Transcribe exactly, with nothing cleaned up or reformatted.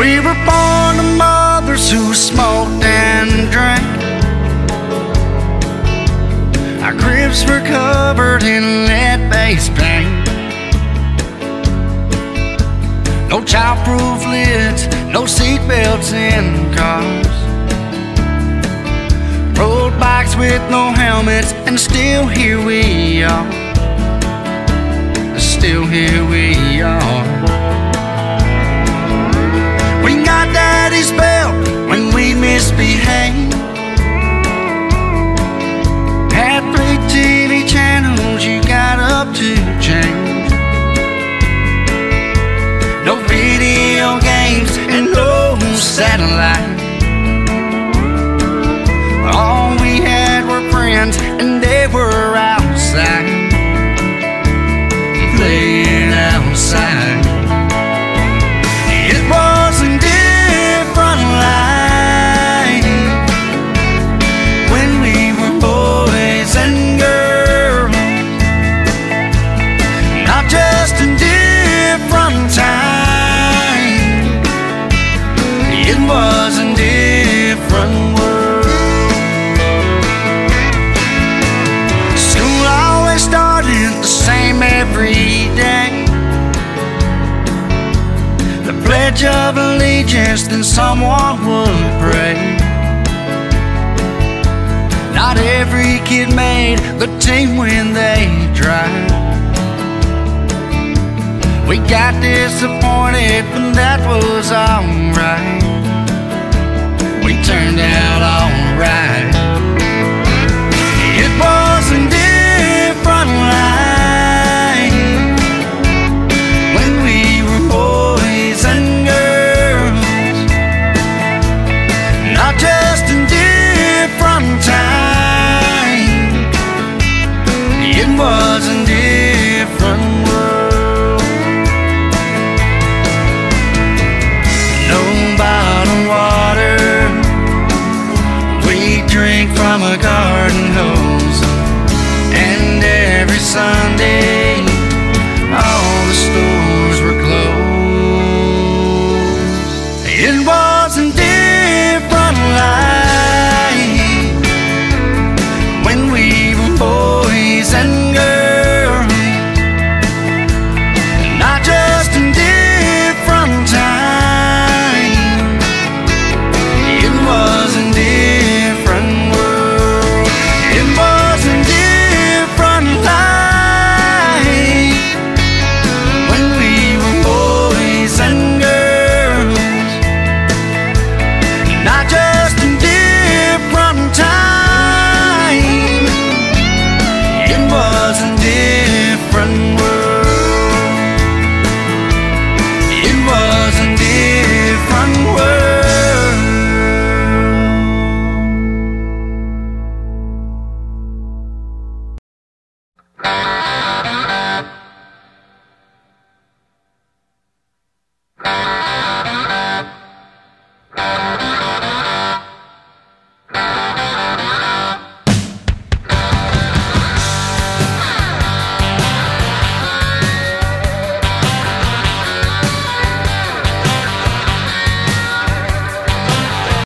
We were born to mothers who smoked and drank. Our cribs were covered in lead-based paint. No child-proof lids, no seatbelts in cars. Road bikes with no helmets, and still here we are. Still here we are. We got daddy's belt when we misbehaved. Had three T V channels, you got up to change. No video games and no satellite. All we had were friends, and they were outside, playing outside. It was a different life when we were boys and girls. Not just a different time, it was a different world. School always started the same every day. The Pledge of Allegiance, then someone would pray. Not every kid made the team when they tried. We got disappointed, but that was alright. We turned out alright. It was a different life